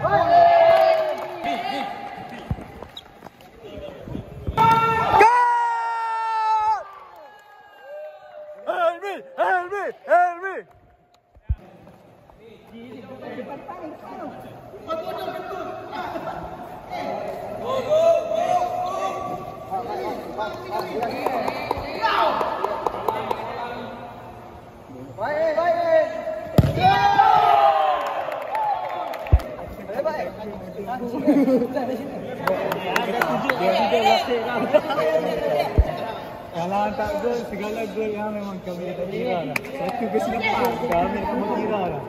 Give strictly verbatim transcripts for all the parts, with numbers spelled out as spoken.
Kalau tak gol, segala gol yang memang kami tak kira lah. Satu kesilapan, kami tak kira lah.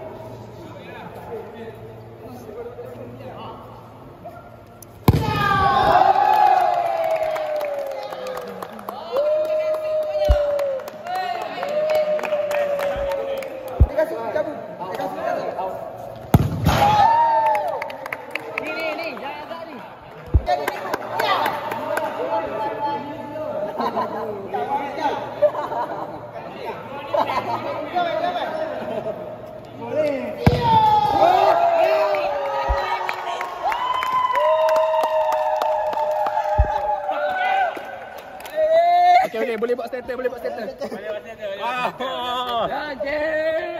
Okey, okey, boleh buat status, boleh buat status. Boleh buat status. Ah. Okey.